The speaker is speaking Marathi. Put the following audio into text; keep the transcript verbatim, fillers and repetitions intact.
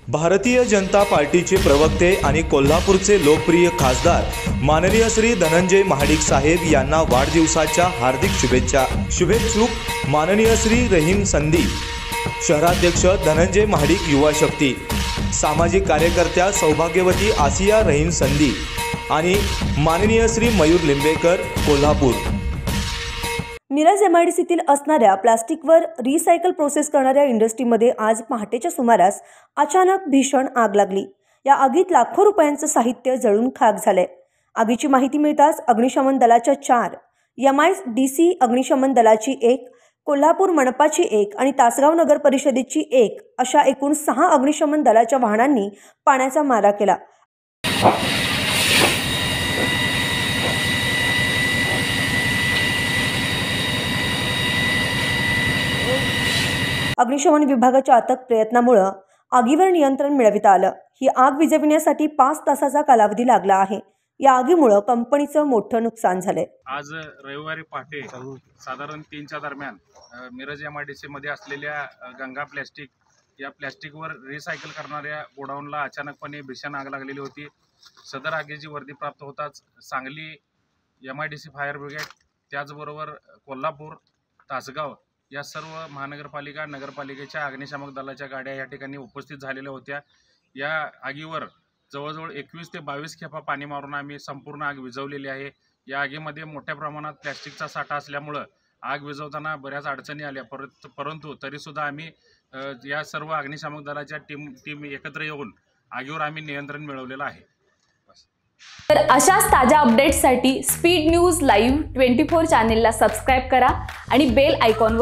भारतीय जनता पार्टीचे प्रवक्ते आणि कोल्हापूरचे लोकप्रिय खासदार माननीय श्री धनंजय महाडिक साहेब यांना वाढदिवसाच्या हार्दिक शुभेच्छा। शुभेच्छुक माननीय श्री रहीम संदी, शहराध्यक्ष धनंजय महाडिक युवा शक्ती, सामाजिक कार्यकर्त्या सौभाग्यवती आसिया रहीम संदी आणि माननीय श्री मयूर लिंबेकर, कोल्हापूर। मिरज एमआयडीसीतील असणाऱ्या प्लास्टिकवर रिसायकल प्रोसेस करणाऱ्या इंडस्ट्रीमध्ये आज पहाटेच्या सुमारास अचानक भीषण आग लागली। या आगीत लाखो रुपयांचं साहित्य जळून खाक झाले। आगीची माहिती मिळताच अग्निशमन दलाच्या चार, एमआयडीसी अग्निशमन दलाची एक, कोल्हापूर मनपाची एक आणि तासगाव नगर परिषदेची एक अशा एकूण सहा अग्निशमन दलाच्या वाहनांनी पाण्याचा मारा केला। अग्निशमन विभागाच्या अथक प्रयत्नामुळे आगीवर नियंत्रण मिळविता आलं। ही आग विझविण्यासाठी पाच तासाचा कालावधी लागला आहे। या आगीमुळे कंपनीचं मोठं नुकसान झालंय। आज रविवारी पहाटे साधारण तीनच्या दरम्यान मिरज एमआयडीसी मध्ये असलेल्या गंगा प्लॅस्टिक या प्लॅस्टिकवर रिसायकल करणाऱ्या गोडाऊनला अचानकपणे भीषण आग लागलेली होती। सदर आगीची वर्दी प्राप्त होताच सांगली एमआयडीसी फायर ब्रिगेड, त्याचबरोबर कोल्हापूर, तासगाव या सर्व महानगरपालिका नगरपालिकेच्या अग्निशामक दलाच्या गाड्या या ठिकाणी उपस्थित झालेल्या होत्या। या आगीवर जवळजवळ एकवीस ते बावीस खेपा पाणी मारून आम्ही संपूर्ण आग विझवलेली आहे। या आगीमध्ये मोठ्या प्रमाणात प्लॅस्टिकचा साठा असल्यामुळे आग विझवताना बऱ्याच अडचणी आल्या, परंतु परंतु तरीसुद्धा आम्ही या सर्व अग्निशामक दलाच्या टीम टीम एकत्र येऊन आगीवर आम्ही नियंत्रण मिळवलेलं आहे। तर अशाच ताज्या अपडेट्ससाठी speed news live twenty four चॅनेलला सबस्क्राईब करा आणि बेल आयकॉन